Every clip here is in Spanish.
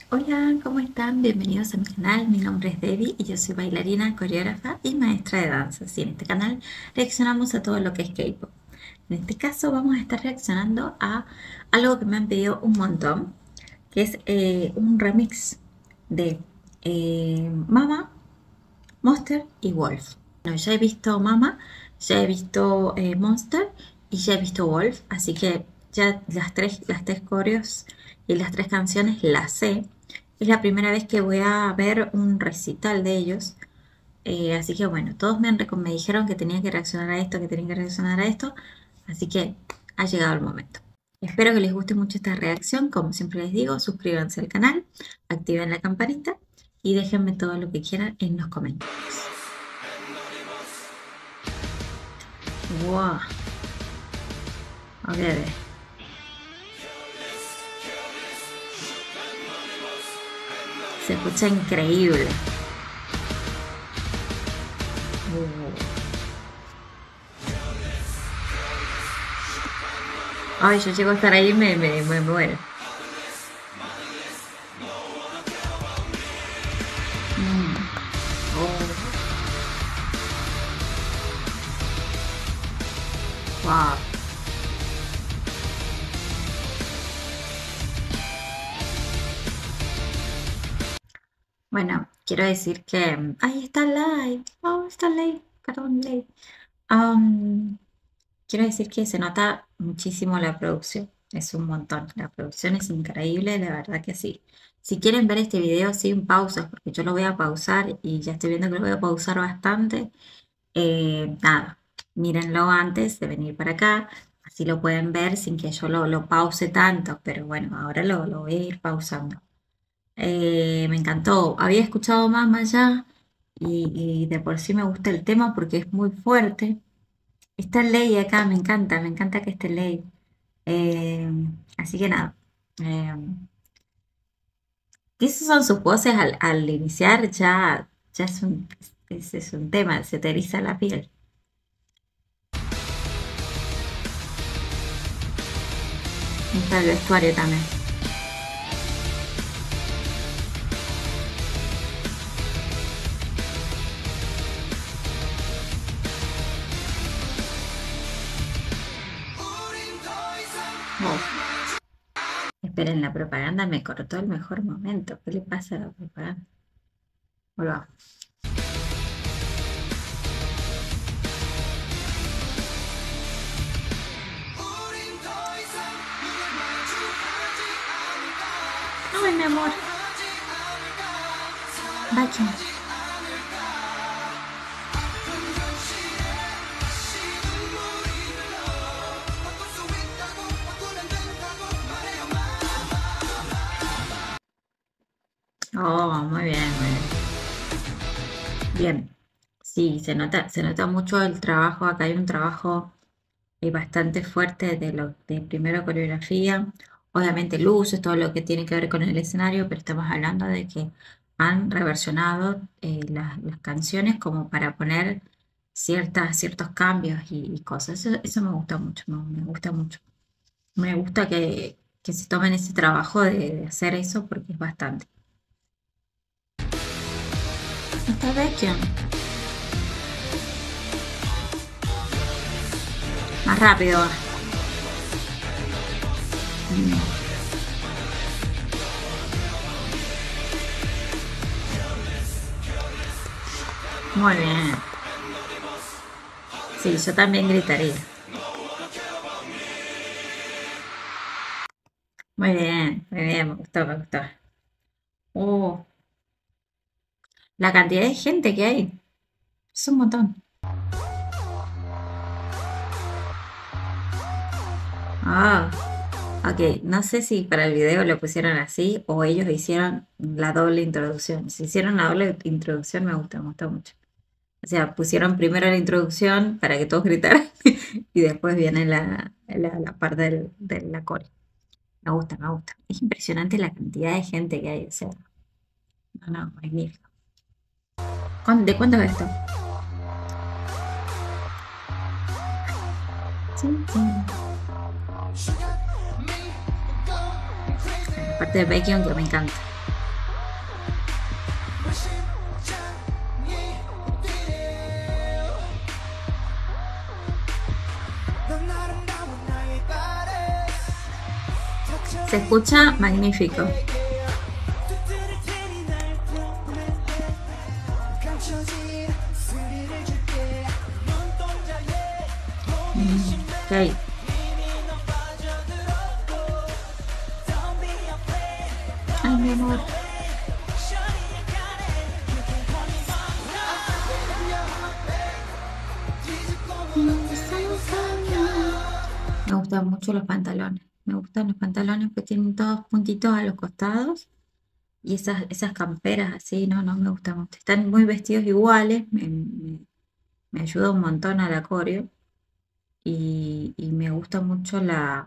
Hola, ¿cómo están? Bienvenidos a mi canal. Mi nombre es Debbie y yo soy bailarina, coreógrafa y maestra de danza. Y en este canal reaccionamos a todo lo que es K-pop. En este caso vamos a estar reaccionando a algo que me han pedido un montón, que es un remix de Mama, Monster y Wolf. Bueno, ya he visto Mama, ya he visto Monster y ya he visto Wolf, así que ya las tres coreos y las tres canciones las sé. Es la primera vez que voy a ver un recital de ellos. Así que bueno, todos me dijeron que tenía que reaccionar a esto, que tenía que reaccionar a esto. Así que ha llegado el momento. Espero que les guste mucho esta reacción. Como siempre les digo, suscríbanse al canal, activen la campanita y déjenme todo lo que quieran en los comentarios. ¡Wow! A ver. Se escucha increíble. Ay, yo llego a estar ahí y me muero. Mm. Oh, wow. Bueno, quiero decir que... ¡Ay, está live! ¡Oh, está live! Perdón, live. Am, quiero decir que se nota muchísimo la producción. Es un montón. La producción es increíble, la verdad que sí. Si quieren ver este video sin pausas, porque yo lo voy a pausar y ya estoy viendo que lo voy a pausar bastante, nada, mírenlo antes de venir para acá. Así lo pueden ver sin que yo lo pause tanto, pero bueno, ahora lo voy a ir pausando. Me encantó. Había escuchado Mama ya y de por sí me gusta el tema porque es muy fuerte. Está Ley acá, me encanta que esté Ley. Eh, así que nada. Eh, Esas son sus voces al iniciar, ya es un tema, se te eriza la piel. Está el vestuario también. Oh, esperen, la propaganda me cortó el mejor momento. ¿Qué le pasa a la propaganda? Volvamos. Ay, mi amor. Vaya. Oh, muy bien, muy bien. Bien. Sí, se nota mucho el trabajo. Acá hay un trabajo bastante fuerte de primero coreografía. Obviamente luces, todo lo que tiene que ver con el escenario, pero estamos hablando de que han reversionado las canciones como para poner ciertos cambios y cosas. Eso me gusta mucho, me gusta mucho. Me gusta que se tomen ese trabajo de hacer eso porque es bastante. Está vecchio. Más rápido. Mm, muy bien. Sí, yo también gritaría. Muy bien, me gustó, me gustó. Oh, la cantidad de gente que hay es un montón. Ah, ok. No sé si para el video lo pusieron así o ellos hicieron la doble introducción. Si hicieron la doble introducción me gustó mucho. O sea, pusieron primero la introducción para que todos gritaran y después viene la parte de la core. Me gusta, me gusta. Es impresionante la cantidad de gente que hay. O sea, no, no, magnífico. ¿De cuánto es esto? Sí, sí. La parte de Baekhyun que me encanta. Se escucha magnífico. Ok. Ay, mi amor. Me gustan mucho los pantalones. Me gustan los pantalones que tienen todos puntitos a los costados. Y esas camperas así, no, no me gustan mucho. Están muy vestidos iguales. Me ayuda un montón a la coreo. Y me gusta mucho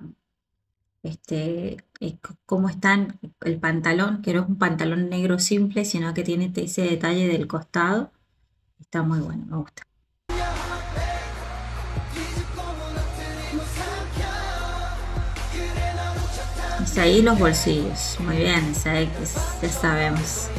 cómo están el pantalón, que no es un pantalón negro simple, sino que tiene ese detalle del costado. Está muy bueno, me gusta. Y ahí los bolsillos. Muy bien, esa X, ya sabemos.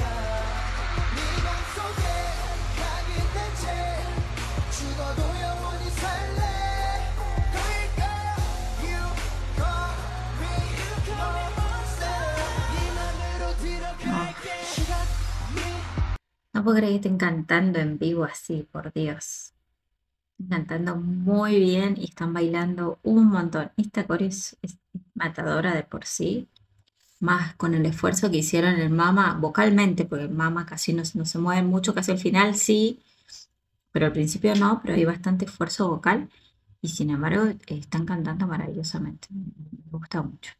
No puedo creer que estén cantando en vivo así, por Dios. Están cantando muy bien y están bailando un montón. Esta coreo es matadora de por sí, más con el esfuerzo que hicieron en el Mama vocalmente, porque el Mama casi no se mueve mucho, casi al final sí, pero al principio no, pero hay bastante esfuerzo vocal y sin embargo están cantando maravillosamente. Me gusta mucho.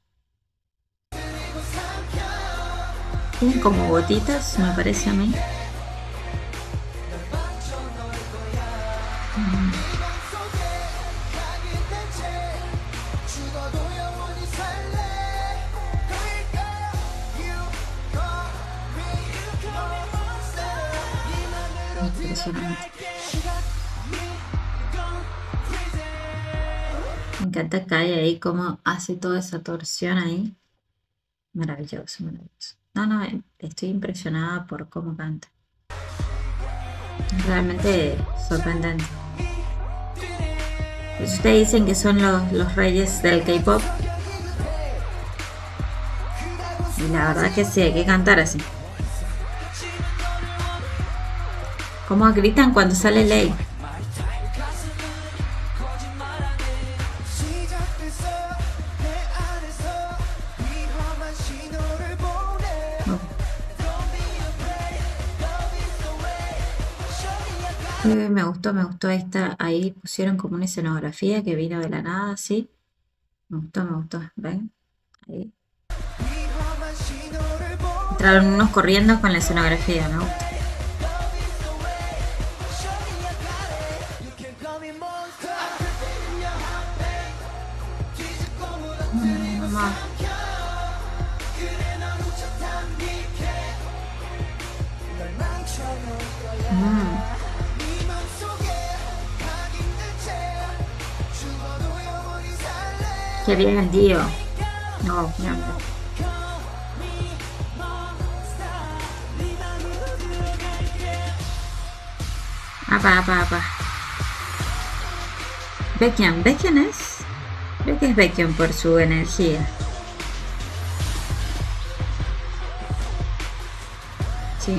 Tienen como gotitas, me parece a mí. Impresionante. Me encanta Kai ahí, cómo hace toda esa torsión ahí. Maravilloso, maravilloso. No, no, estoy impresionada por cómo canta. Realmente sorprendente. Pues ustedes dicen que son los reyes del K-pop. Y la verdad que sí, hay que cantar así. Cómo gritan cuando sale Lay. Me gustó esta, ahí pusieron como una escenografía que vino de la nada, sí. Me gustó, ¿ven? Ahí. Entraron unos corriendo con la escenografía, me gusta. Mamá. Qué bien el tío. No, mi amor. Apa. Beckham es. Creo que es Beckham por su energía. Sí.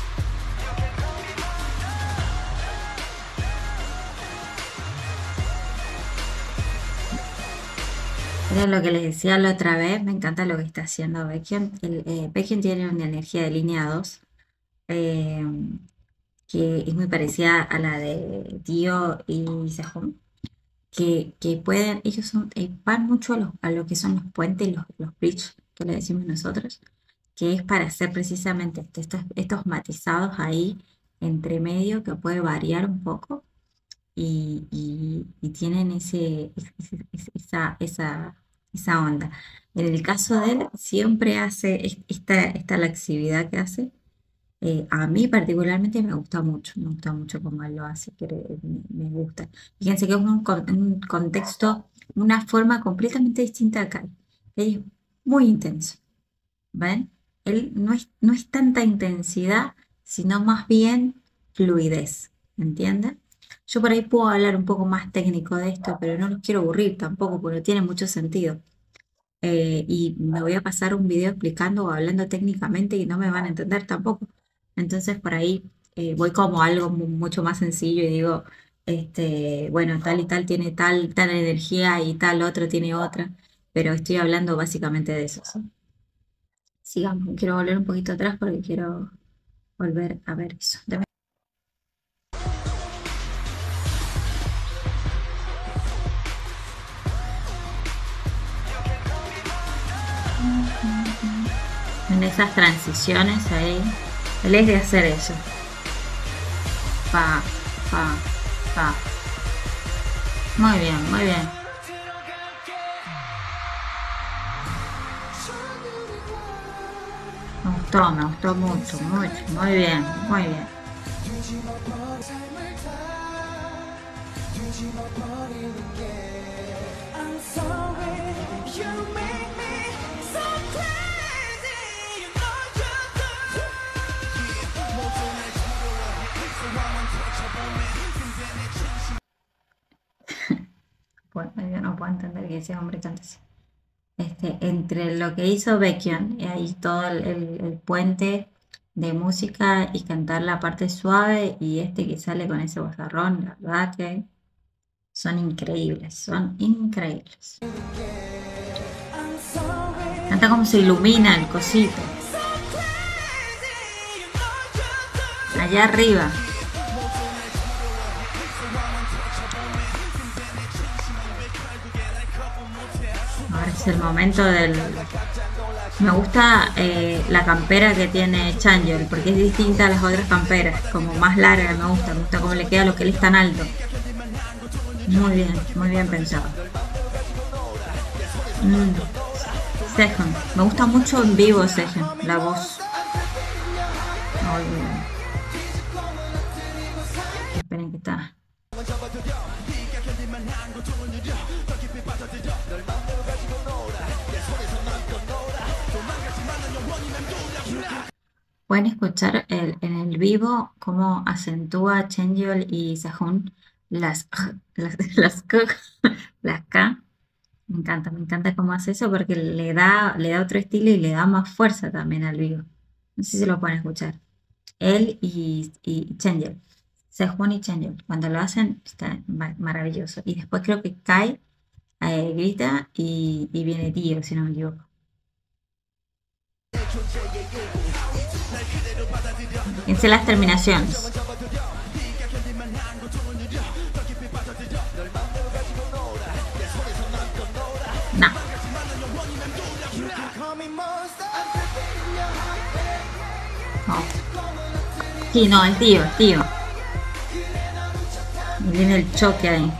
Era lo que les decía la otra vez, me encanta lo que está haciendo Beckham. Beckham tiene una energía de línea 2 eh, que es muy parecida a la de Dio y Sehun, que pueden, ellos van mucho a lo que son los puentes, los bridge, que le decimos nosotros, que es para hacer precisamente estos matizados ahí entre medio que puede variar un poco y tienen esa onda. En el caso de él, siempre hace esta laxividad que hace. A mí particularmente me gusta mucho cómo él lo hace, que me gusta. Fíjense que es un contexto, una forma completamente distinta acá. Él es muy intenso, ¿ven? Él no es tanta intensidad, sino más bien fluidez, ¿entienden? Yo por ahí puedo hablar un poco más técnico de esto, pero no los quiero aburrir tampoco, porque no tiene mucho sentido. y me voy a pasar un video explicando o hablando técnicamente y no me van a entender tampoco. Entonces por ahí voy como a algo mucho más sencillo y digo, bueno, tal y tal tiene tal energía y tal otro tiene otra, pero estoy hablando básicamente de eso. ¿Sí? Sigamos, quiero volver un poquito atrás porque quiero volver a ver eso. En esas transiciones ahí, él es de hacer eso. Pa, pa, pa. Muy bien, muy bien. Me gustó mucho, mucho. Muy bien, muy bien. Pues, yo no puedo entender que ese hombre cante así. Entre lo que hizo Beckham, y ahí todo el puente de música y cantar la parte suave y que sale con ese vozarrón, la verdad que son increíbles, son increíbles. Canta como se ilumina el cosito. Allá arriba. Ahora es el momento del... Me gusta la campera que tiene Changel porque es distinta a las otras camperas, como más larga, me gusta cómo le queda lo que él es tan alto. Muy bien pensado. Sejun, me gusta mucho en vivo Sejun, la voz. Ay, esperen que está. Pueden escuchar en el vivo cómo acentúa Changeol y Sehun las, las, K, las K. Me encanta cómo hace eso porque le da otro estilo y le da más fuerza también al vivo. No sé si lo pueden escuchar. Él y Changeol. Sehun y Changeol. Cuando lo hacen está maravilloso. Y después creo que Kai grita y viene Tío, si no me equivoco. Fíjense las terminaciones. No. No. Sí, no, es tío, es tío. Y viene el choque ahí.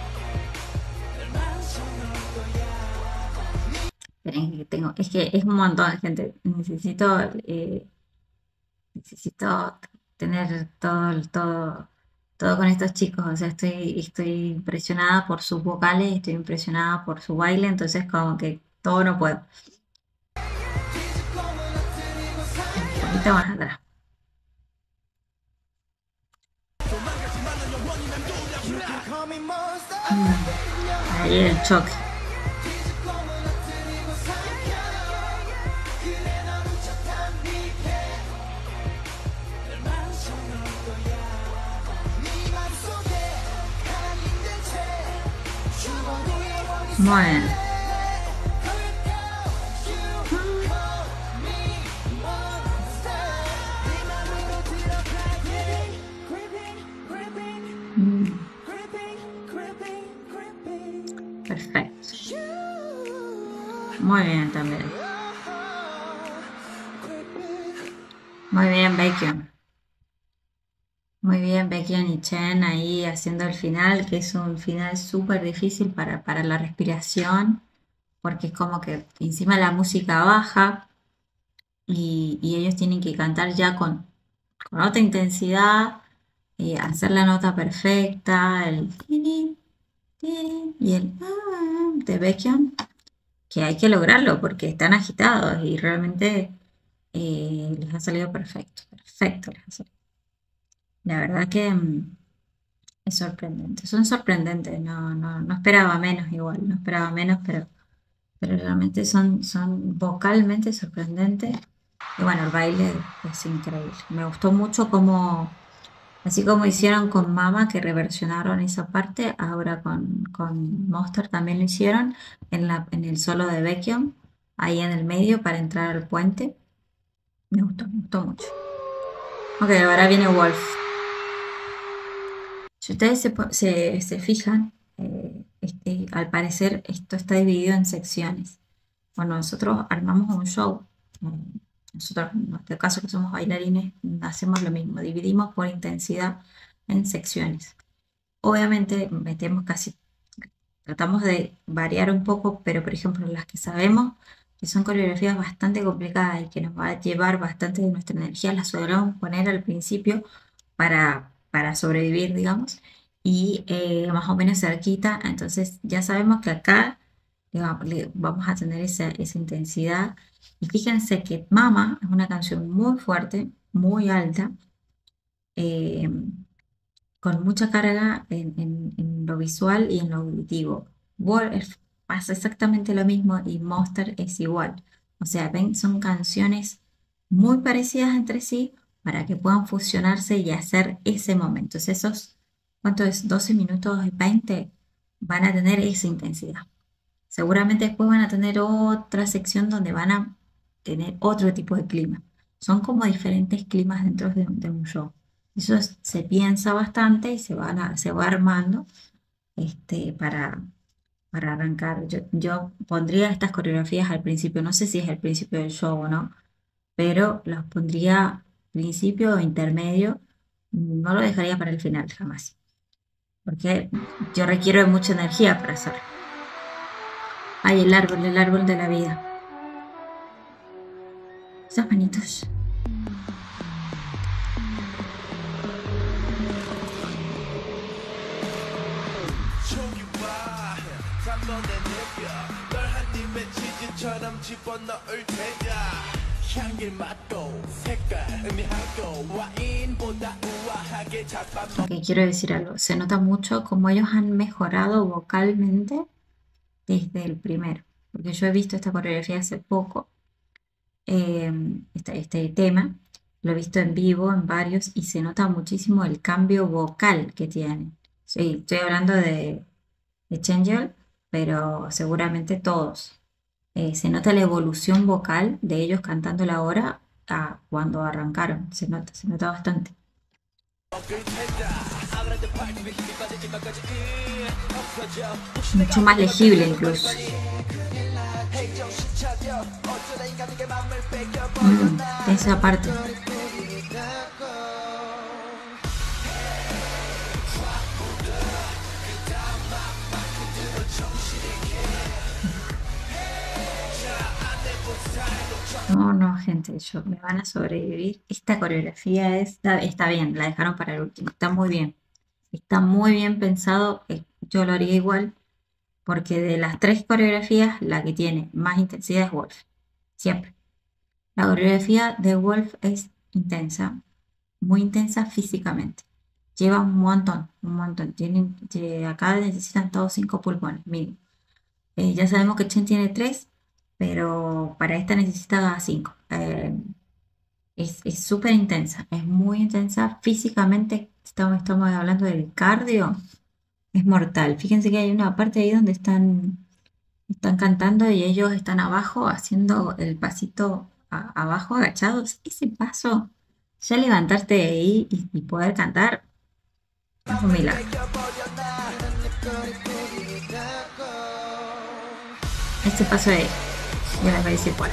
Esperen que tengo, es que es un montón de gente. Necesito tener todo con estos chicos. O sea, estoy impresionada por sus vocales, estoy impresionada por su baile, entonces como que todo no puedo. Un poquito más atrás. Ahí el choque. Muy bien. Perfecto. Muy bien también. Muy bien, Bacon. Muy bien, Bacon y Chen ahí haciendo el final, que es un final súper difícil para la respiración, porque es como que encima la música baja y ellos tienen que cantar ya con otra intensidad, hacer la nota perfecta, el tinin, tinin y el de Bacon, que hay que lograrlo porque están agitados y realmente les ha salido perfecto, perfecto les ha salido. La verdad que es sorprendente, son sorprendentes, no esperaba menos igual, no esperaba menos, pero pero realmente son vocalmente sorprendentes. Y bueno, el baile es increíble. Me gustó mucho como, así como hicieron con Mama, que reversionaron esa parte, ahora con Monster también lo hicieron en el solo de Baekhyun, ahí en el medio para entrar al puente. Me gustó mucho. Ok, ahora viene Wolf. Si ustedes se fijan, al parecer esto está dividido en secciones. Bueno, nosotros armamos un show. Nosotros, en nuestro caso que somos bailarines, hacemos lo mismo, dividimos por intensidad en secciones. Obviamente metemos tratamos de variar un poco, pero por ejemplo las que sabemos que son coreografías bastante complicadas y que nos va a llevar bastante de nuestra energía, las solemos poner al principio para sobrevivir, digamos, y más o menos cerquita. Entonces ya sabemos que acá le vamos a tener esa intensidad. Y fíjense que Mama es una canción muy fuerte, muy alta, eh, con mucha carga en lo visual y en lo auditivo. Pasa exactamente lo mismo y Monster es igual. O sea, ven, son canciones muy parecidas entre sí para que puedan fusionarse y hacer ese momento. Entonces, ¿cuánto es? 12 minutos y 20 van a tener esa intensidad. Seguramente después van a tener otra sección donde van a tener otro tipo de clima. Son como diferentes climas dentro de un show. Se piensa bastante y se va armando para arrancar. Yo pondría estas coreografías al principio, no sé si es el principio del show o no, pero las pondría principio o intermedio, no lo dejaría para el final jamás, porque yo requiero de mucha energía para hacerlo. Ay, el árbol de la vida. Esas manitos. Ok, quiero decir algo. Se nota mucho cómo ellos han mejorado vocalmente desde el primero. Porque yo he visto esta coreografía hace poco, este tema, lo he visto en vivo en varios y se nota muchísimo el cambio vocal que tienen. Sí, estoy hablando de Changel, pero seguramente todos. Se nota la evolución vocal de ellos cantando la hora a cuando arrancaron. Se nota bastante. Mucho más legible incluso. Esa parte. No, no, gente, me van a sobrevivir. Esta coreografía está bien, la dejaron para el último, está muy bien. Está muy bien pensado, yo lo haría igual, porque de las tres coreografías, la que tiene más intensidad es Wolf, siempre. La coreografía de Wolf es intensa, muy intensa físicamente. Lleva un montón, un montón. Acá necesitan todos 5 pulmones, mínimo. Ya sabemos que Chen tiene 3, pero para esta necesita 5. Es súper intensa, es muy intensa. Físicamente, estamos hablando del cardio, es mortal. Fíjense que hay una parte ahí donde están cantando y ellos están abajo haciendo el pasito abajo agachados. Ese paso, ya levantarte de ahí y poder cantar, es un milagro. Este paso de ahí, yo les voy a decir cuál.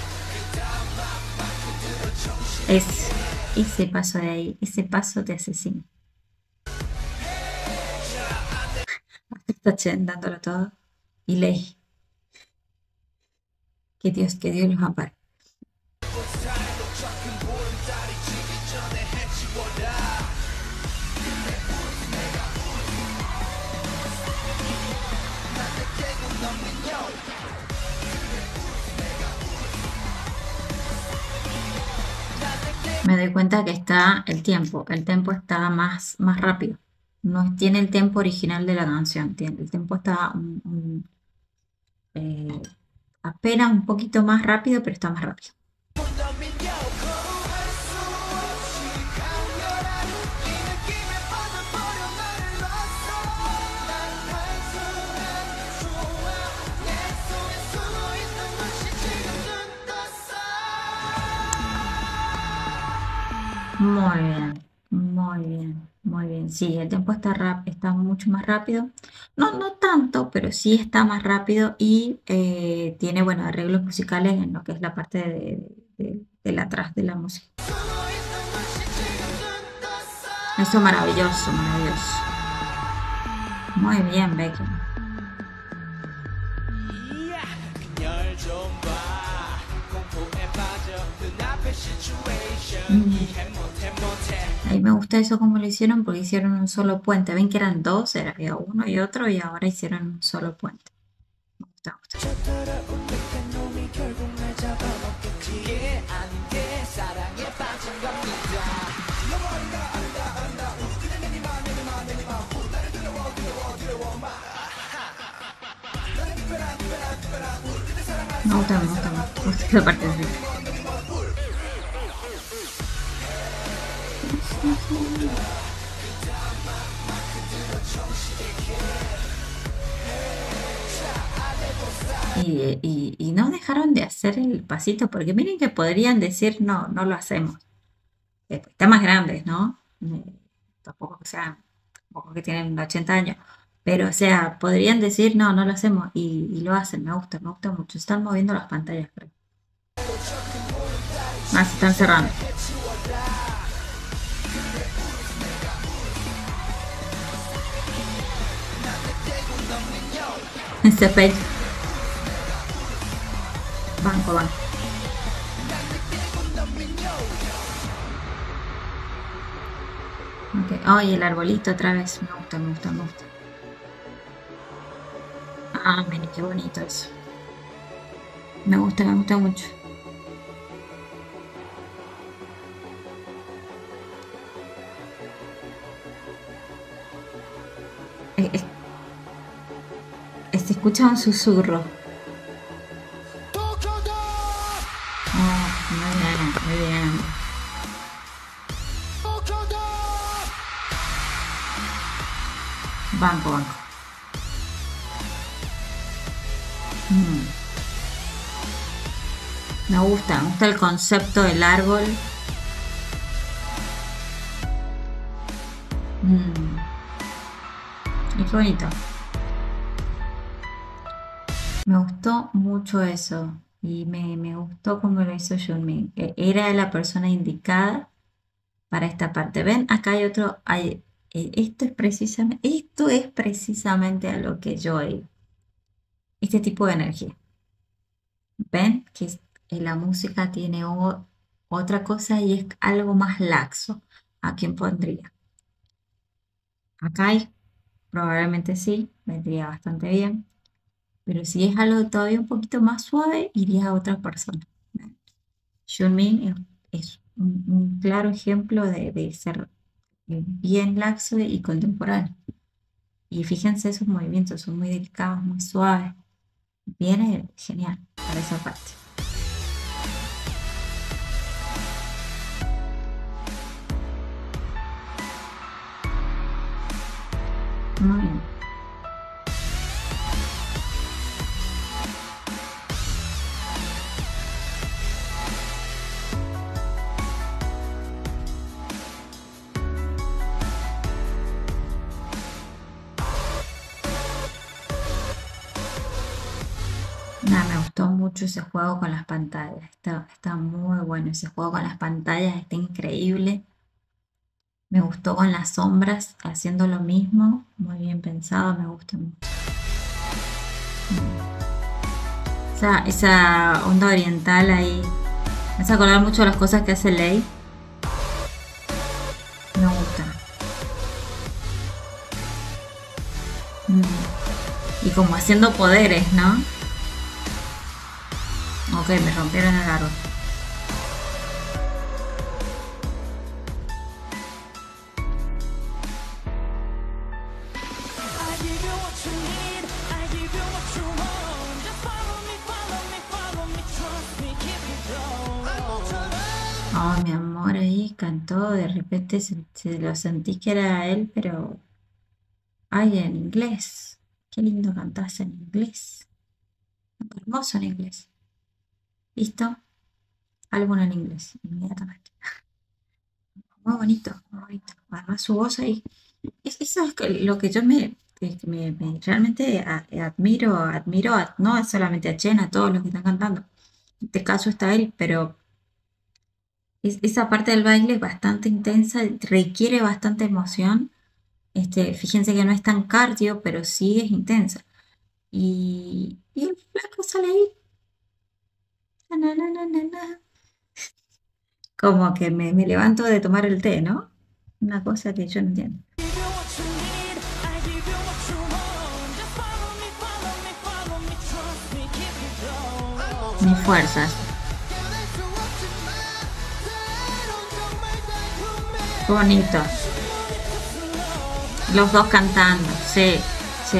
Ese paso de ahí, ese paso te asesina. Está Chen dándolo todo. Y Ley, que Dios los ampare. Me doy cuenta que está el tempo está más rápido. No tiene el tempo original de la canción, el tempo está eh, apenas un poquito más rápido, pero está más rápido. Muy bien, muy bien, muy bien. Sí, el tempo está mucho más rápido. No, no tanto, pero sí está más rápido y tiene, bueno, arreglos musicales en lo que es la parte del atrás de la música. Eso maravilloso, maravilloso. Muy bien, Becky. Ahí me gusta eso como lo hicieron porque hicieron un solo puente. Ven que eran dos, había uno y otro y ahora hicieron un solo puente. Me gusta, me gusta. Me gusta, me gusta, me gusta esa parte. Y no dejaron de hacer el pasito, porque miren que podrían decir, no, no lo hacemos. Temas grandes, ¿no? Tampoco que sean, tampoco que tienen 80 años, pero o sea, podrían decir, no, no lo hacemos, y lo hacen, me gusta mucho. Están moviendo las pantallas, creo. Ah, se están cerrando. Ese fake. Banco, banco. Okay. Ay, el arbolito otra vez. Me gusta, me gusta, me gusta. Ah, miren qué bonito eso. Me gusta mucho. Eh, eh, Se escucha un susurro. Oh, muy bien, muy bien. Banco, banco. Mm. Me gusta el concepto del árbol. Y qué bonito. Me gustó mucho eso. Y me gustó cómo lo hizo Junmin. Era la persona indicada para esta parte. ¿Ven? Acá hay otro. Esto es precisamente a lo que yo he. Este tipo de energía. ¿Ven? Que la música tiene otra cosa y es algo más laxo. ¿A quién pondría? Acá hay, probablemente sí, vendría bastante bien. Pero si es algo todavía un poquito más suave, iría a otra persona. Junmin es un claro ejemplo de ser bien laxo y contemporáneo. Y fíjense esos movimientos, son muy delicados, muy suaves. Viene genial para esa parte. Muy bien. Nada, me gustó mucho ese juego con las pantallas. Está muy bueno ese juego con las pantallas, está increíble. Me gustó con las sombras haciendo lo mismo. Muy bien pensado, me gusta mucho. Esa onda oriental ahí. Me hace acordar mucho de las cosas que hace Lei. Me gusta. Y como haciendo poderes, ¿no? Ok, me rompieron el árbol. Oh, mi amor ahí cantó, de repente se lo sentí que era él, pero ay, en inglés. Qué lindo cantás en inglés. Hermoso en inglés. ¿Listo? Álbum en inglés, inmediatamente. Muy bonito, muy bonito. Además su voz ahí. Eso es lo que yo realmente no es solamente a Chen, a todos los que están cantando. En este caso está él, pero esa parte del baile es bastante intensa, requiere bastante emoción. Fíjense que no es tan cardio, pero sí es intensa. Y el flaco sale ahí, na, na, na, na, na. Como que me levanto de tomar el té, ¿no? Una cosa que yo no entiendo. Mis fuerzas. Qué bonito. Los dos cantando, sí, sí.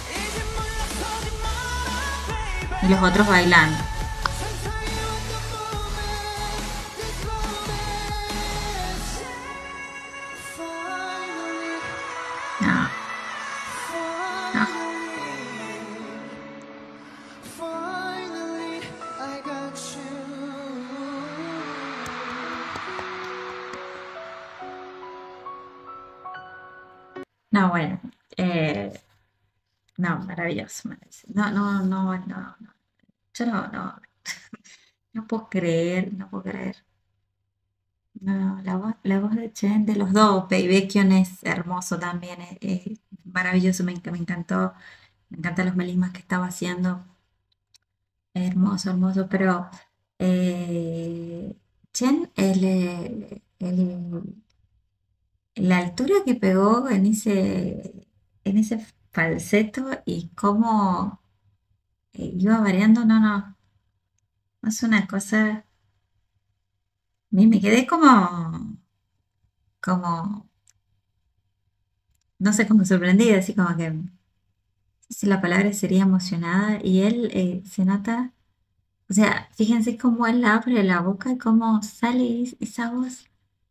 Y los otros bailando. No, no. No, bueno. eh, no, maravilloso, maravilloso. No, no, no, no, no. Yo no. No puedo creer, no puedo creer. No, la voz de Chen, de los dos, Baekhyun es hermoso también, es maravilloso, me encantó, me encantan los melismas que estaba haciendo, hermoso, hermoso, pero Chen, la altura que pegó en ese falseto y cómo iba variando, no, no, no es una cosa, me quedé como, no sé, como sorprendida, así como que si la palabra sería emocionada y él se nota, o sea, fíjense cómo él abre la boca y cómo sale esa voz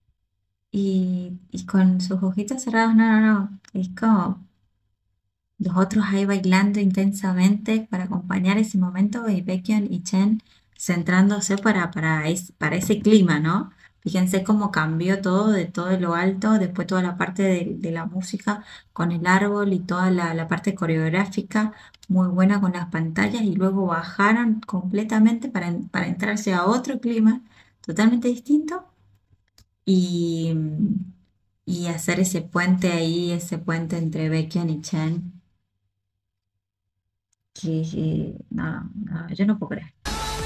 y con sus ojitos cerrados, no, no, no, es como los otros ahí bailando intensamente para acompañar ese momento y Baekhyun y Chen centrándose para ese clima, ¿no? Fíjense cómo cambió todo de todo lo alto, después toda la parte de la música con el árbol y toda la parte coreográfica muy buena con las pantallas y luego bajaron completamente para entrarse a otro clima totalmente distinto y, y hacer ese puente ahí, ese puente entre Baekhyun y Chen que no, no, yo no puedo creer.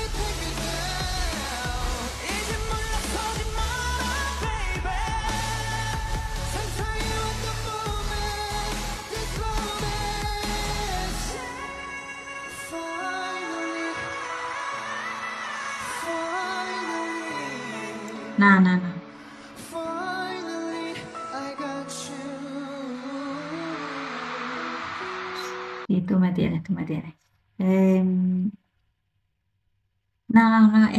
No, no, no. Y tú me tienes, tú me tienes. No, no,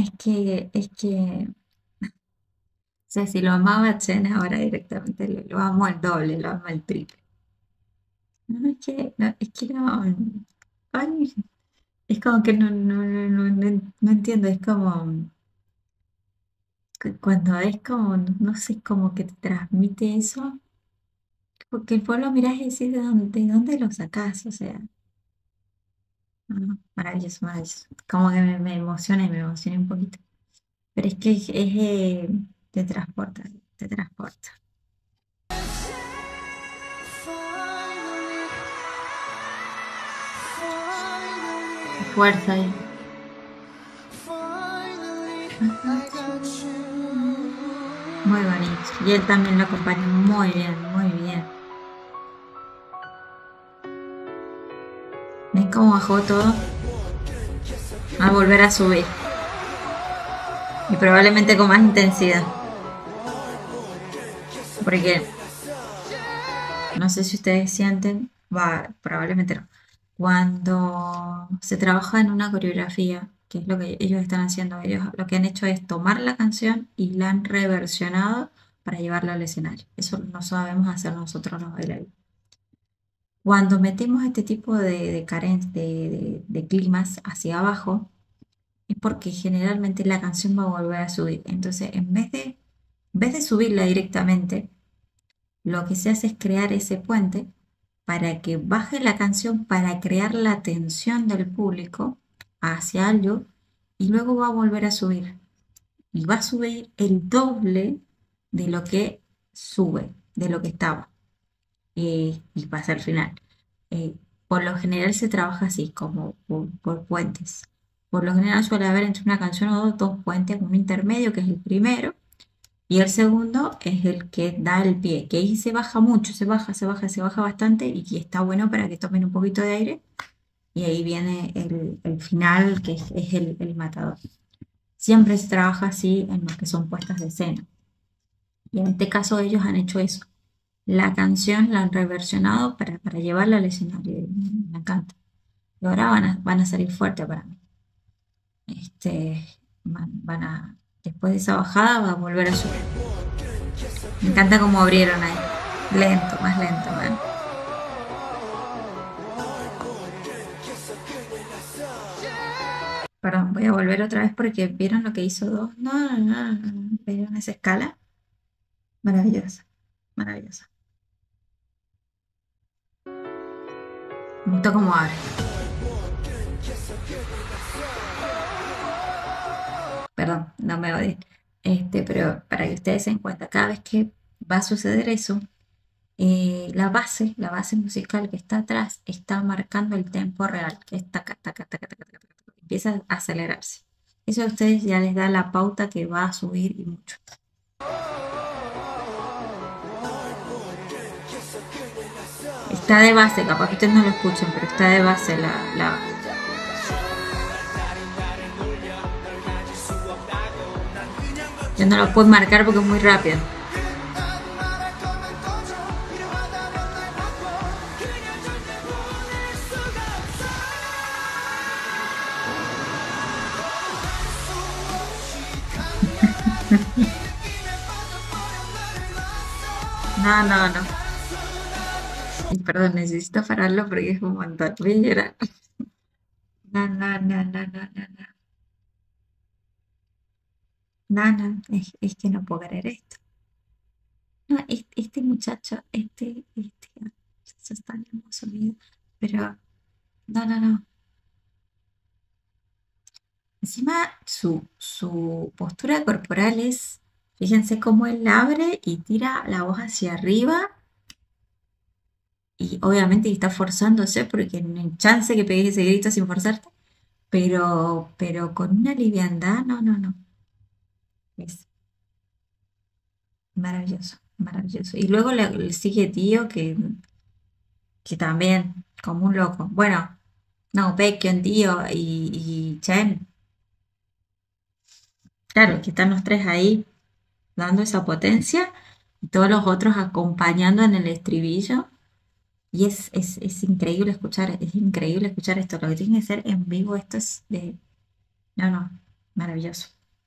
o sea, si lo amaba a Chen ahora directamente lo amo al doble, lo amo al triple. No, no, ay, es como que no entiendo, es como cuando es como, no sé, como que te transmite eso, porque vos lo mirás y decís de dónde lo sacás, o sea, no, maravilloso, maravilloso. Como que me emociona y me emociona un poquito. Pero es que te transporta, te transporta. Fuerza ahí. Muy bonito. Y él también lo acompaña muy bien, muy bien. ¿Ven cómo bajó todo? A volver a subir. Y probablemente con más intensidad. Porque no sé si ustedes sienten, va, probablemente no. Cuando se trabaja en una coreografía que es lo que ellos están haciendo. Ellos lo que han hecho es tomar la canción y la han reversionado para llevarla al escenario. Eso no sabemos hacer nosotros los bailarines. Cuando metemos este tipo de climas hacia abajo, es porque generalmente la canción va a volver a subir. Entonces, en vez de subirla directamente, lo que se hace es crear ese puente para que baje la canción para crear la atención del público hacia algo y luego va a volver a subir. Y va a subir el doble de lo que sube, de lo que estaba. Y pasa al final. Eh, por lo general se trabaja así, como por puentes. Por lo general suele haber entre una canción o dos puentes, un intermedio que es el primero, y el segundo es el que da el pie, que ahí se baja mucho, se baja bastante y está bueno para que tomen un poquito de aire. Y ahí viene el final, que es el matador. Siempre se trabaja así en los que son puestas de escena. Y en este caso ellos han hecho eso. La canción la han reversionado para llevarla al escenario. Y me encanta. Y ahora van a salir fuerte para mí. Después de esa bajada va a volver a subir. Me encanta cómo abrieron ahí. Lento, más lento, ¿ven? Perdón, voy a volver otra vez porque vieron lo que hizo dos. No, no, no, no, no. ¿Vieron esa escala? Maravillosa, maravillosa. Me gustó cómo abre. Perdón, no me odien. Pero para que ustedes se den cuenta, cada vez que va a suceder eso, la base musical que está atrás está marcando el tempo real, que es taca, taca, taca, taca, taca, taca, taca. Empieza a acelerarse. Eso a ustedes ya les da la pauta que va a subir y mucho. Está de base, capaz que ustedes no lo escuchen, pero está de base la. Yo no lo puedo marcar porque es muy rápido. No, no, no. Perdón, necesito pararlo porque es un montón. Voy a llorar. No, no, no, no, no, no, no. No, no, es que no puedo creer esto. No, este muchacho, muchacho es tan hermoso, mío. Pero, no, no, no. Encima, su postura corporal es, fíjense cómo él abre y tira la voz hacia arriba. Y obviamente está forzándose porque no hay chance que pegues ese grito sin forzarte. Pero con una liviandad, no, no, no. Es maravilloso, maravilloso. Y luego le sigue Tío, que también, como un loco. Bueno, no, Baekhyun, Tío y Chen. Claro, que están los tres ahí dando esa potencia y todos los otros acompañando en el estribillo. Y es increíble escuchar esto. Lo que tiene que ser en vivo, esto es de. No, no, maravilloso.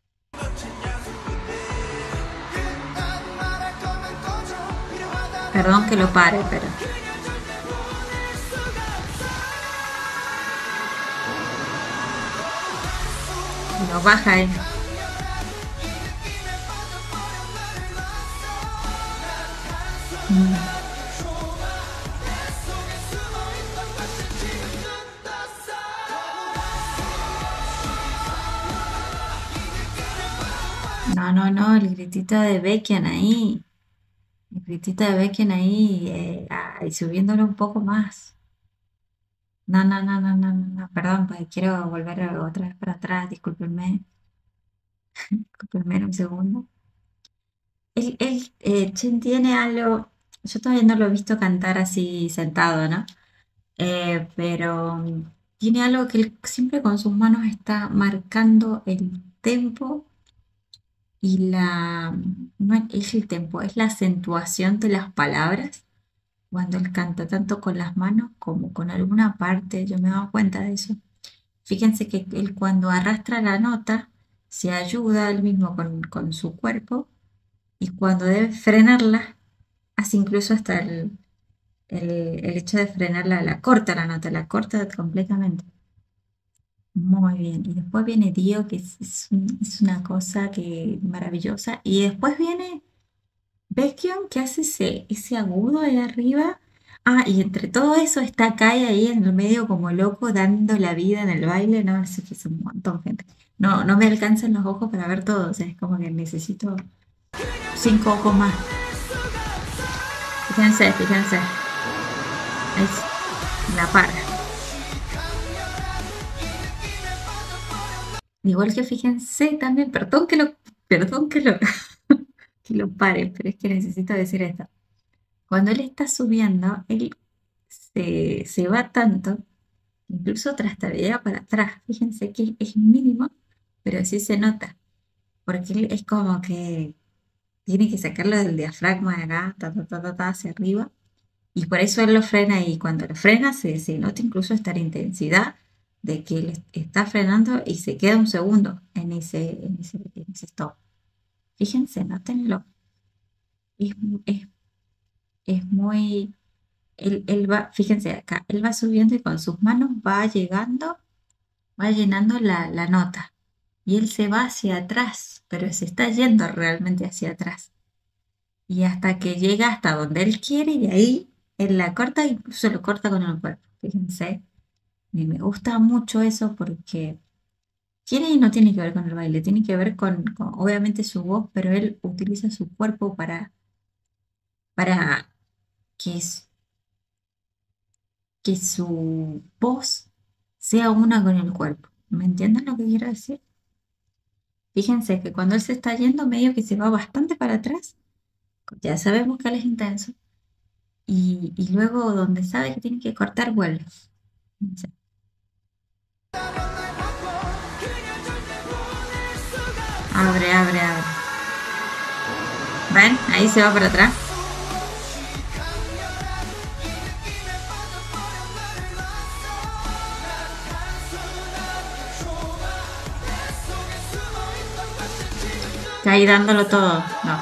Perdón que lo pare, pero. Lo baja él. Mm. No, no, no, el gritito de Baekhyun ahí. El gritito de Baekhyun ahí, y subiéndolo un poco más. No, no, no, no, no, no, no, perdón, pues quiero volver otra vez para atrás, discúlpenme un segundo. Chen tiene algo, yo todavía no lo he visto cantar así sentado, ¿no? Pero tiene algo que él siempre con sus manos está marcando el tempo y no es el tempo, es la acentuación de las palabras cuando él canta tanto con las manos como con alguna parte, yo me he dado cuenta de eso. Fíjense que él cuando arrastra la nota se ayuda él mismo con su cuerpo y cuando debe frenarla hace incluso hasta el hecho de frenarla, la corta la nota, la corta completamente. Muy bien. Y después viene Dio, que es una cosa que maravillosa. Y después viene Baekhyun, que hace ese agudo ahí arriba. Ah, y entre todo eso está Kai ahí en el medio como loco, dando la vida en el baile. No, sé que es un montón, gente. No, no me alcanzan los ojos para ver todo. O sea, es como que necesito 5 ojos más. Fíjense, fíjense. Ahí la para. Igual que fíjense también, perdón que lo pare, pero es que necesito decir esto. Cuando él está subiendo, él se va tanto, incluso trastabilla para atrás. Fíjense que es mínimo, pero sí se nota, porque él es como que tiene que sacarlo del diafragma de acá, hacia arriba, y por eso él lo frena y cuando lo frena se nota incluso esta intensidad de que él está frenando y se queda un segundo en ese stop. Fíjense, nótenlo. Es, es, es muy. Él va, fíjense acá, él va subiendo y con sus manos va llegando, va llenando la nota. Y él se va hacia atrás, pero se está yendo realmente hacia atrás. Y hasta que llega hasta donde él quiere y de ahí él la corta, incluso lo corta con el cuerpo. Fíjense, me gusta mucho eso porque tiene y no tiene que ver con el baile, tiene que ver con obviamente su voz, pero él utiliza su cuerpo para que, que su voz sea una con el cuerpo. ¿Me entienden lo que quiero decir? Fíjense que cuando él se está yendo, medio que se va bastante para atrás, ya sabemos que él es intenso, y luego donde sabe que tiene que cortar, vuelve. Fíjense. Abre, abre, abre. ¿Ven? Ahí se va para atrás. Está ahí dándolo todo. No.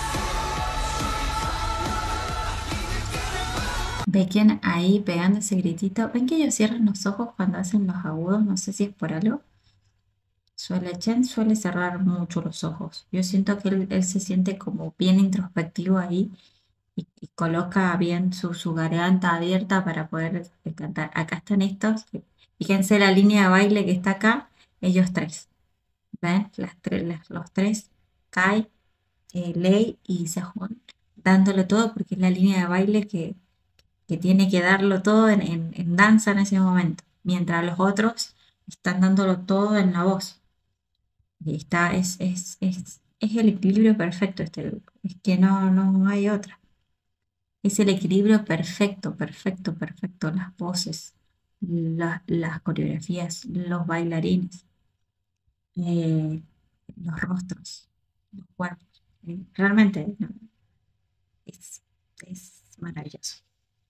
Ven ahí pegando ese gritito. ¿Ven que ellos cierran los ojos cuando hacen los agudos? No sé si es por algo. Chen suele cerrar mucho los ojos. Yo siento que él se siente como bien introspectivo ahí y coloca bien su garganta abierta para poder cantar. Acá están estos. Fíjense la línea de baile que está acá. Ellos tres. ¿Ven? Los tres. Kai, Lei y Sejong. Dándolo todo porque es la línea de baile que tiene que darlo todo en danza en ese momento. Mientras los otros están dándolo todo en la voz. Y es el equilibrio perfecto este grupo. Es que no hay otra. Es el equilibrio perfecto, perfecto, perfecto. Las voces, las coreografías, los bailarines, eh, los rostros, los cuerpos. Realmente no, es, es maravilloso.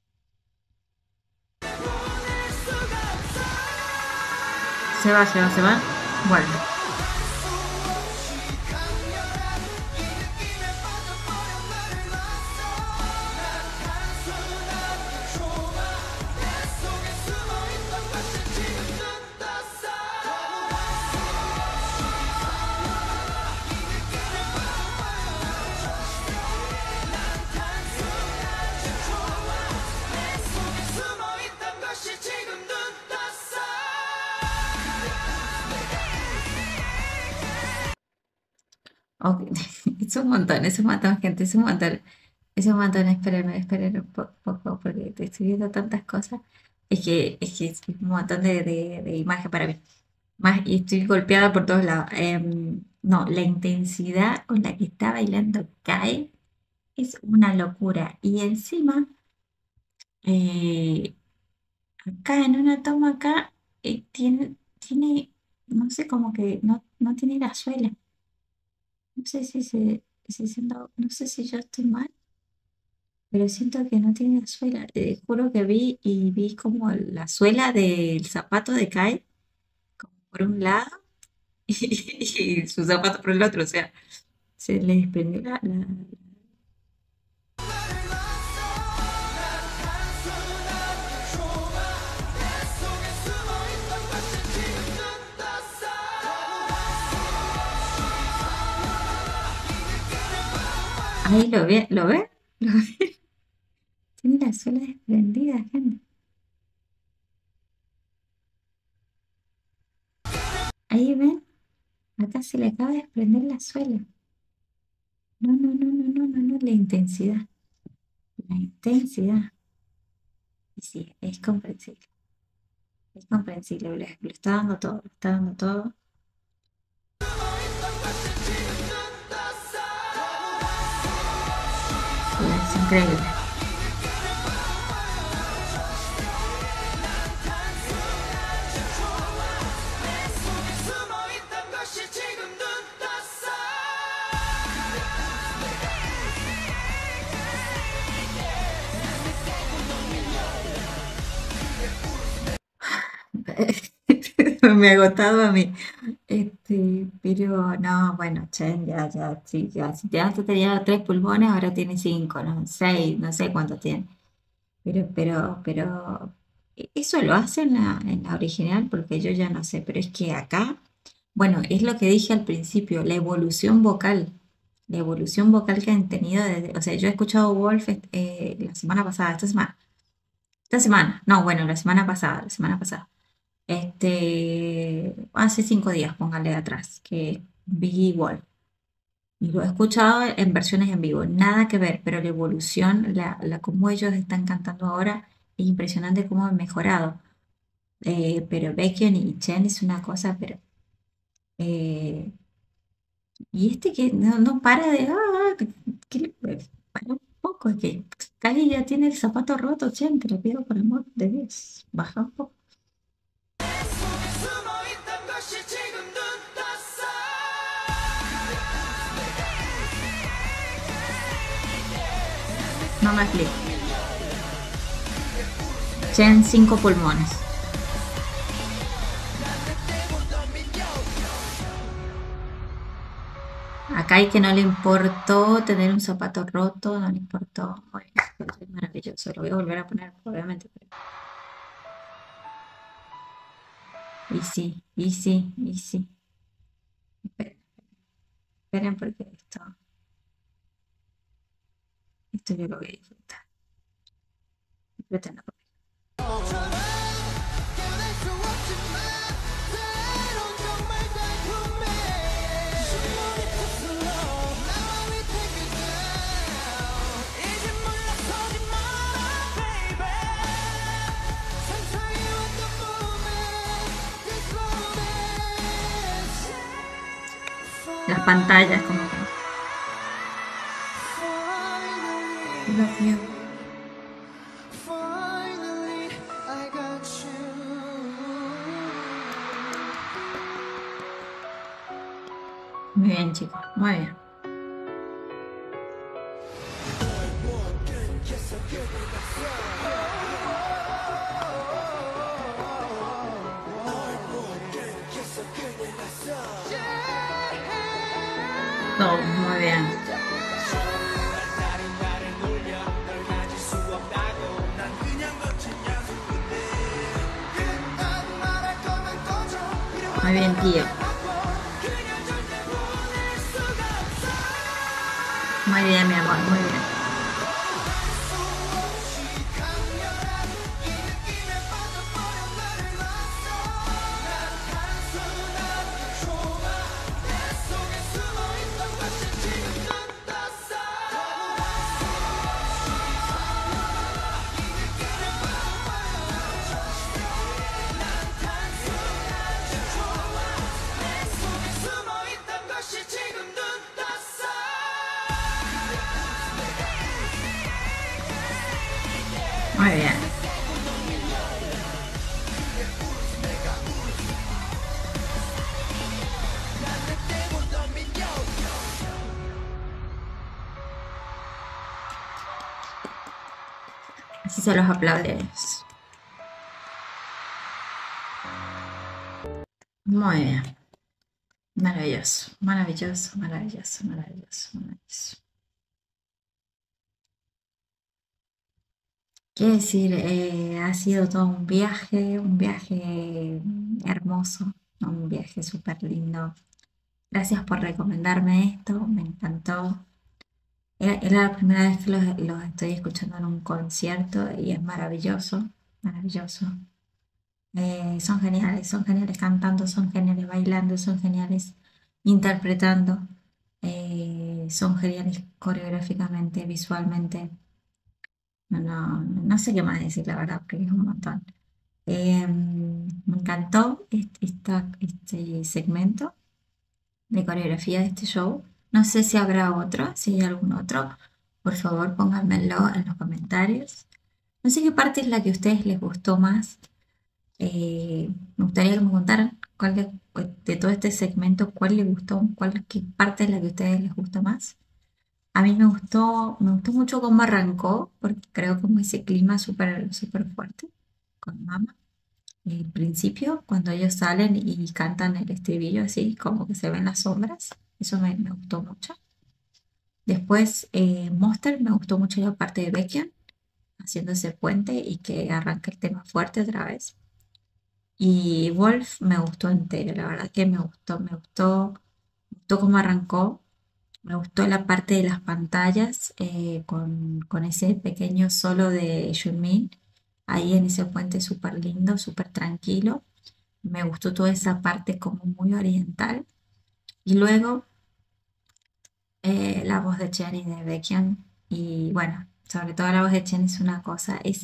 Se va, se va, se va. Vuelve. Ok, es un montón, gente, es un montón. Es un montón, esperen un poco, porque te estoy viendo tantas cosas. Es un montón de imagen para mí. Más, y estoy golpeada por todos lados. No, la intensidad con la que está bailando Kai es una locura. Y encima, eh, acá en una toma acá, tiene, no sé, como que no tiene la suela. No sé no sé si yo estoy mal, pero siento que no tiene la suela. Te juro que vi como la suela del zapato de Kai por un lado y su zapato por el otro, o sea, se le desprendió Ahí lo ve, ¿lo ve? ¿Lo ve? Tiene la suela desprendida, gente. Ahí ven, acá se le acaba de desprender la suela. No, no, no, no, no, no, no, la intensidad. La intensidad. Y sí, es comprensible. Es comprensible, lo está dando todo, lo está dando todo. Sí, es increíble. Me ha agotado a mí. Pero no, bueno, Chen, ya, ya, sí, ya. Si te antes tenía 3 pulmones, ahora tiene 5, ¿no? 6, no sé cuántos tiene. Pero, eso lo hace en la original porque yo ya no sé, pero es que acá, bueno, es lo que dije al principio, la evolución vocal que han tenido desde, o sea, yo he escuchado Wolf la semana pasada, esta semana, no, bueno, la semana pasada, hace 5 días, póngale atrás, que vi Wolf. Y lo he escuchado en versiones en vivo, nada que ver, pero la evolución, cómo ellos están cantando ahora, es impresionante cómo han mejorado. Pero Baekhyun y Chen es una cosa, pero... eh, y este que no para de... para un poco, es que casi ya tiene el zapato roto, Chen, te lo pido por el amor de Dios, baja un poco. No me explico. Chen, 5 pulmones. Acá hay que no le importó tener un zapato roto, no le importó. Bueno, es maravilloso, lo voy a volver a poner, obviamente. Y sí, y sí, y sí. Esperen, esperen porque esto yo lo voy a disfrutar. Disfrútenlo conmigo. Las pantallas como que... Love you. Muy bien, chicos, muy bien. No, muy bien. Muy bien, tío. Muy bien, mi amor, muy bien. Muy bien. Así se los aplaude a ellos. Muy bien. Maravilloso, maravilloso, maravilloso, maravilloso, maravilloso. Quiero decir, ha sido todo un viaje hermoso, un viaje súper lindo. Gracias por recomendarme esto, me encantó. Era la primera vez que los estoy escuchando en un concierto y es maravilloso, maravilloso. Son geniales cantando, son geniales bailando, son geniales interpretando, son geniales coreográficamente, visualmente. No sé qué más decir, la verdad, porque es un montón. Me encantó este segmento de coreografía de este show. No sé si habrá otro, si hay algún otro. Por favor, pónganmelo en los comentarios. No sé qué parte es la que a ustedes les gustó más. Me gustaría que me contaran de todo este segmento, cuál les gustó, qué parte es la que a ustedes les gusta más. A mí me gustó mucho cómo arrancó, porque creo como ese clima súper súper fuerte con Mama. El principio, cuando ellos salen y cantan el estribillo así, como que se ven las sombras, eso me gustó mucho. Después, Monster, me gustó mucho la parte de Baekhyun, haciendo ese puente y que arranca el tema fuerte otra vez. Y Wolf me gustó entero, la verdad que me gustó cómo arrancó, me gustó la parte de las pantallas con ese pequeño solo de Junmin, ahí en ese puente súper lindo, súper tranquilo. Me gustó toda esa parte como muy oriental. Y luego la voz de Chen y de Baekhyun. Y bueno, sobre todo la voz de Chen es una cosa, es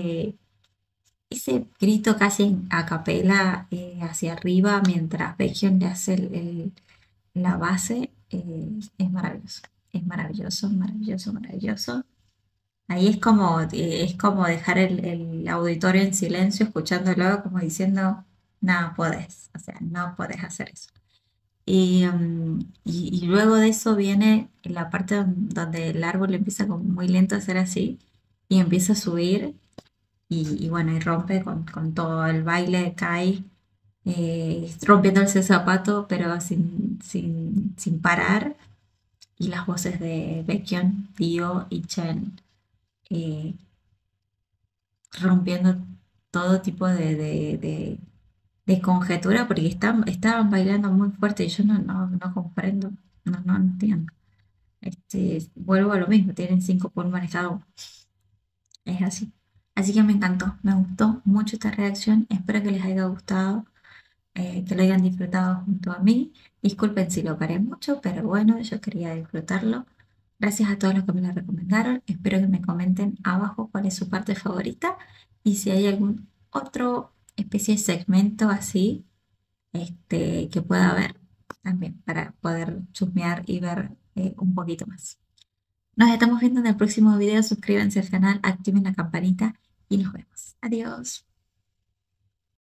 ese grito casi a capela hacia arriba mientras Baekhyun le hace la base, es maravilloso. Es maravilloso, maravilloso, maravilloso. Ahí es como dejar el auditorio en silencio, escuchándolo, como diciendo, no podés, o sea, no podés hacer eso. Y luego de eso viene la parte donde el árbol empieza como muy lento a hacer así y empieza a subir y bueno, y rompe con todo el baile, cae rompiéndose el zapato, pero sin parar. Y las voces de Baekhyun, Dio y Chen eh, rompiendo todo tipo de conjetura porque estaban bailando muy fuerte y yo no comprendo, no entiendo. Vuelvo a lo mismo, tienen 5 pulmones cada uno, es así. Así que me encantó, me gustó mucho esta reacción, espero que les haya gustado, que lo hayan disfrutado junto a mí. Disculpen si lo paré mucho, pero bueno, yo quería disfrutarlo. Gracias a todos los que me lo recomendaron. Espero que me comenten abajo cuál es su parte favorita y si hay algún otro especie de segmento así que pueda haber también para poder chusmear y ver un poquito más. Nos estamos viendo en el próximo video. Suscríbanse al canal, activen la campanita y nos vemos. Adiós.